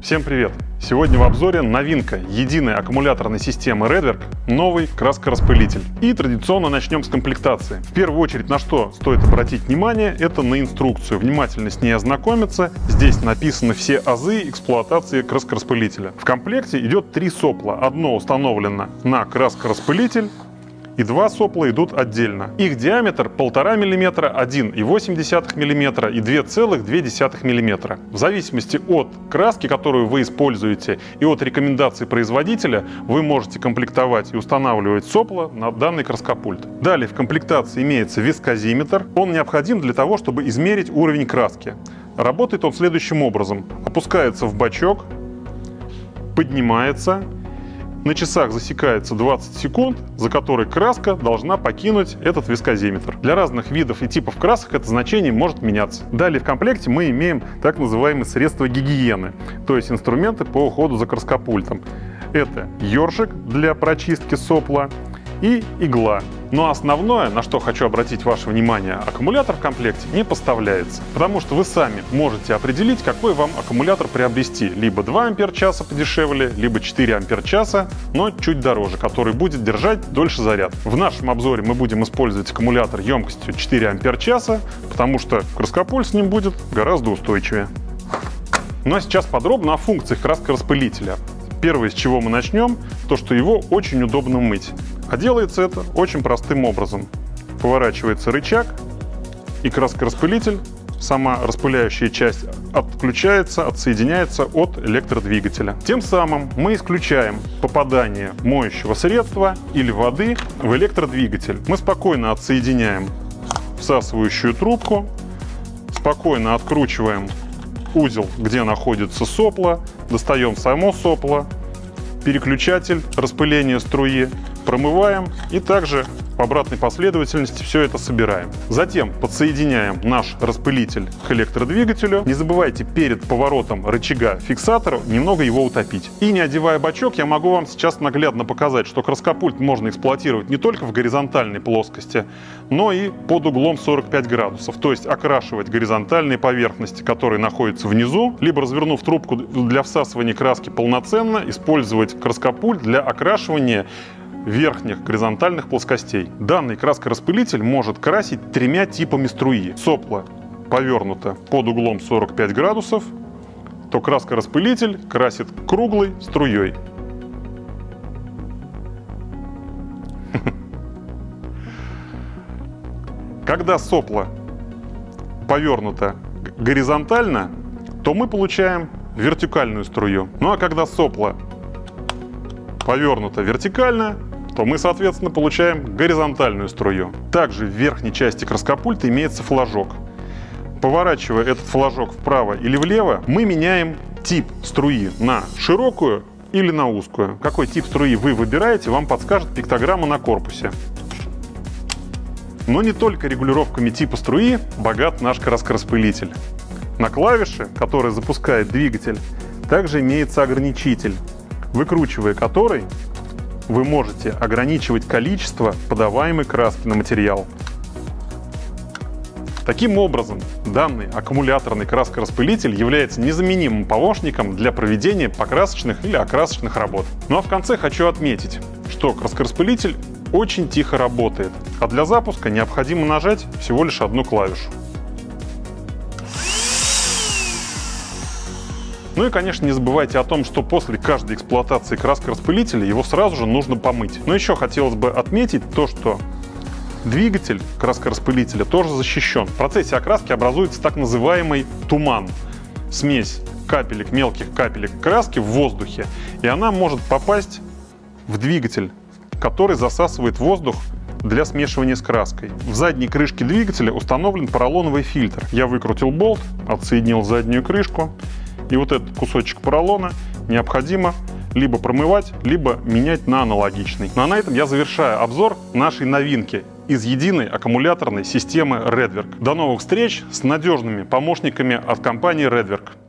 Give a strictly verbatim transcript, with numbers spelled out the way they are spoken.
Всем привет! Сегодня в обзоре новинка единой аккумуляторной системы Redwerk, новый краскораспылитель. И традиционно начнем с комплектации. В первую очередь на что стоит обратить внимание, это на инструкцию. Внимательно с ней ознакомиться. Здесь написаны все азы эксплуатации краскораспылителя. В комплекте идет три сопла. Одно установлено на краскораспылитель, и два сопла идут отдельно. Их диаметр полтора миллиметра, один и восемь десятых миллиметра и два целых две десятых миллиметра. В зависимости от краски, которую вы используете, и от рекомендаций производителя, вы можете комплектовать и устанавливать сопла на данный краскопульт. Далее в комплектации имеется вискозиметр. Он необходим для того, чтобы измерить уровень краски. Работает он следующим образом. Опускается в бачок, поднимается. На часах засекается двадцать секунд, за которые краска должна покинуть этот вискозиметр. Для разных видов и типов красок это значение может меняться. Далее в комплекте мы имеем так называемые средства гигиены, то есть инструменты по уходу за краскопультом. Это ёршик для прочистки сопла и игла. Но основное, на что хочу обратить ваше внимание, аккумулятор в комплекте не поставляется. Потому что вы сами можете определить, какой вам аккумулятор приобрести. Либо два ампер-часа подешевле, либо четыре ампер-часа, но чуть дороже, который будет держать дольше заряд. В нашем обзоре мы будем использовать аккумулятор емкостью четыре ампер-часа, потому что краскопульт с ним будет гораздо устойчивее. Ну а сейчас подробно о функциях краскораспылителя. Первое, с чего мы начнем, то что его очень удобно мыть. А делается это очень простым образом. Поворачивается рычаг, и краскораспылитель, сама распыляющая часть, отключается, отсоединяется от электродвигателя. Тем самым мы исключаем попадание моющего средства или воды в электродвигатель. Мы спокойно отсоединяем всасывающую трубку, спокойно откручиваем узел, где находится сопло, достаем само сопло, переключатель распыления струи, промываем и также в обратной последовательности все это собираем. Затем подсоединяем наш распылитель к электродвигателю. Не забывайте перед поворотом рычага фиксатора немного его утопить. И не одевая бачок, я могу вам сейчас наглядно показать, что краскопульт можно эксплуатировать не только в горизонтальной плоскости, но и под углом сорок пять градусов. То есть окрашивать горизонтальные поверхности, которые находятся внизу, либо, развернув трубку для всасывания краски полноценно, использовать краскопульт для окрашивания верхних горизонтальных плоскостей. Данный краскораспылитель может красить тремя типами струи. Сопло повернуто под углом сорок пять градусов, то краскораспылитель красит круглой струей. Когда сопло повернуто горизонтально, то мы получаем вертикальную струю. Ну а когда сопло повернуто вертикально, то мы, соответственно, получаем горизонтальную струю. Также в верхней части краскопульта имеется флажок. Поворачивая этот флажок вправо или влево, мы меняем тип струи на широкую или на узкую. Какой тип струи вы выбираете, вам подскажет пиктограмма на корпусе. Но не только регулировками типа струи богат наш краскораспылитель. На клавише, которая запускает двигатель, также имеется ограничитель, выкручивая который вы можете ограничивать количество подаваемой краски на материал. Таким образом, данный аккумуляторный краскораспылитель является незаменимым помощником для проведения покрасочных или окрасочных работ. Ну а в конце хочу отметить, что краскораспылитель очень тихо работает, а для запуска необходимо нажать всего лишь одну клавишу. Ну и, конечно, не забывайте о том, что после каждой эксплуатации краскораспылителя его сразу же нужно помыть. Но еще хотелось бы отметить то, что двигатель краскораспылителя тоже защищен. В процессе окраски образуется так называемый туман. Смесь капелек, мелких капелек краски в воздухе, и она может попасть в двигатель, который засасывает воздух для смешивания с краской. В задней крышке двигателя установлен поролоновый фильтр. Я выкрутил болт, отсоединил заднюю крышку. И вот этот кусочек поролона необходимо либо промывать, либо менять на аналогичный. Ну а на этом я завершаю обзор нашей новинки из единой аккумуляторной системы Redwerk. До новых встреч с надежными помощниками от компании Redwerk.